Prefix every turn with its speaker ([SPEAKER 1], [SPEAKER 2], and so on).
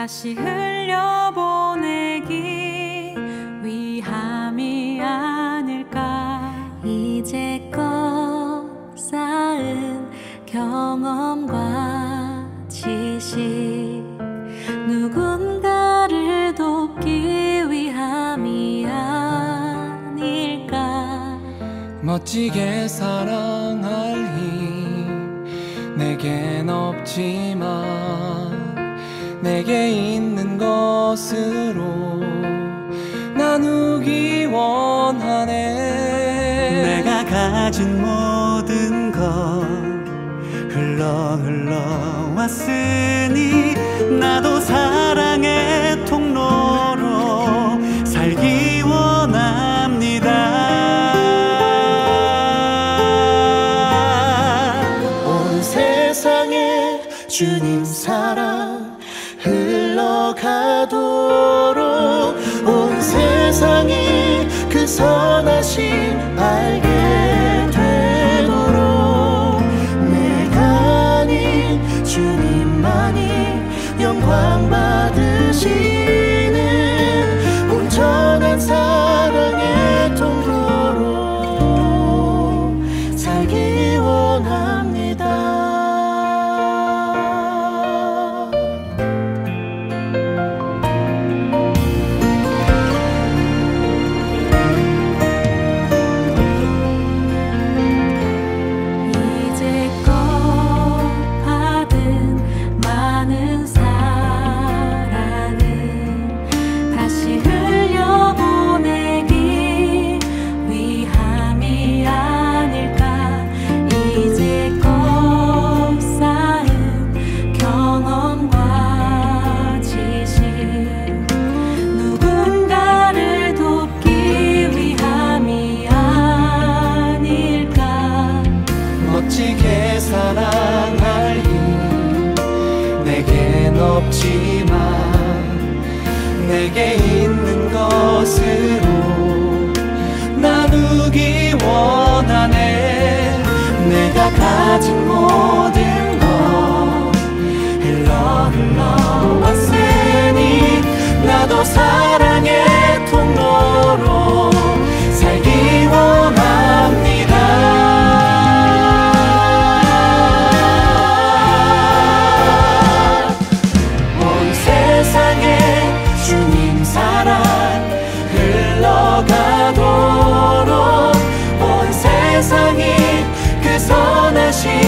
[SPEAKER 1] 다시 흘려보내기 위함이 아닐까.
[SPEAKER 2] 이제껏 쌓은 경험과 지식, 누군가를 돕기 위함이 아닐까.
[SPEAKER 3] 멋지게 사랑할 힘 내겐 없지만 내게 있는 것으로 나누기 원하네.
[SPEAKER 4] 내가 가진 모든 것 흘러 왔으니 나도 사랑의 통로로 살기 원합니다.
[SPEAKER 5] 온 세상에 주님 사랑 흘러가도록, 온 세상이 그 선하심 알게 되도록, 내가 아닌 주님만이 영광 받으시는 온전한 사랑의 통로로 살기 원합니다.
[SPEAKER 3] 멋지게 사랑할 힘 내겐 없지만 내게 있는 것으로 나누기 원하네. 내가 가진 모든 것 흘러 왔으니 나도 사랑의 통로로 살기 원합니다. 주님 사랑 흘러가도록, 온 세상이 그 선하신